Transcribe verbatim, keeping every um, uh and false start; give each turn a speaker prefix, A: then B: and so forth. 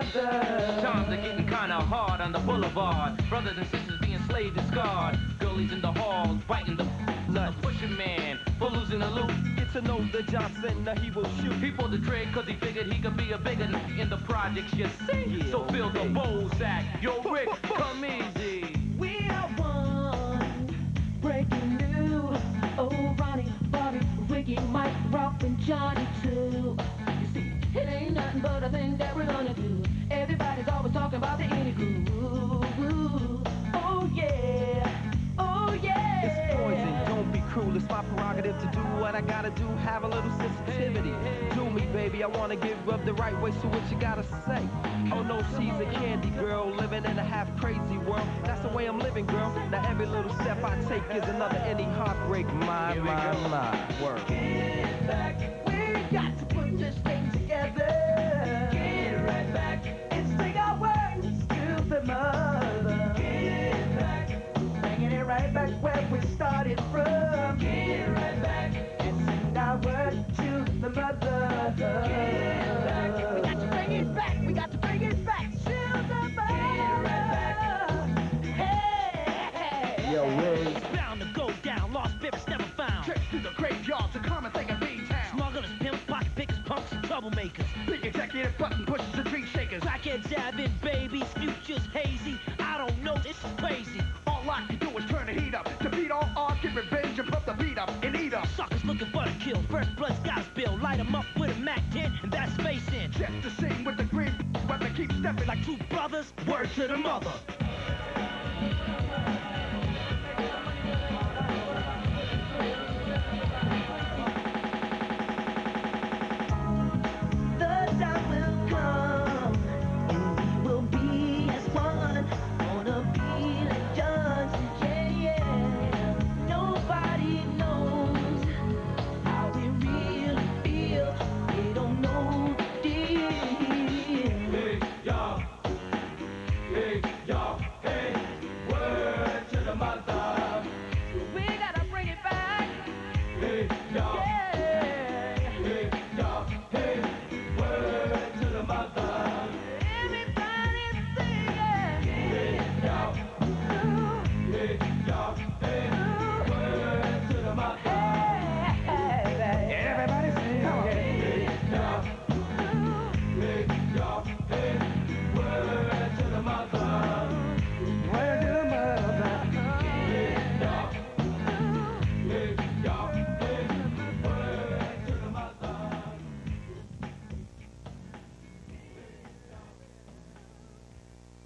A: mother.
B: Times are getting kinda hard on the boulevard. Brothers and sisters being slaved and scarred. Girlies in the halls, biting the nut. Pushing man, for losing the loot.
C: Get to know the Johnson, now he will shoot.
B: He pulled the trigger cause he figured he could be a bigger n in the projects, you see.
C: Yeah,
B: So fill the
C: okay.
B: bowl sack. Yo, Rick, come easy.
A: We are one, breaking news. Oh, Ronnie, Bobby, Ricky, Mike, Ralph, and Johnny too. You see, it ain't nothing but a thing that we're gonna do. Everybody's always talking about the indie groove. Oh yeah, oh yeah.
C: It's poison, don't be cruel. It's my prerogative to do what I gotta do. Have a little sensitivity. Do me, baby. I wanna give up the right way. So what you gotta say? Oh no, she's a candy girl living in a half crazy world. That's the way I'm living, girl. Now every little step I take is another any heartbreak. My, my, my. Word.
A: Get back, we got to put this thing together. Get right back and sing our words to the mother. Get back, bringing it right back where we started from. Get right back and sing our words to the mother. Get back, we got to bring it back. We got to bring it back to the mother. Get right back. Hey, hey,
C: Yo, Riz.
D: It's bound to go down, lost spirits never found.
E: Trips through the graveyards, a common thing in B-Town.
D: Smugglers, pimps, pocket pickers, punks, and troublemakers.
E: Big executive button pushes and dream shakers.
D: Crackheads jabbing babies, futures hazy. I don't know, this is crazy.
E: All I can do is turn the heat up. To beat all odds, get revenge and pump the beat up and eat up.
D: Suckers looking for the kill. First blood's got spill. Light 'em up with a Mac ten, and that's face in.
E: Jet to sing with the green weapon, keep stepping like
D: Like two brothers,
E: word to the mother.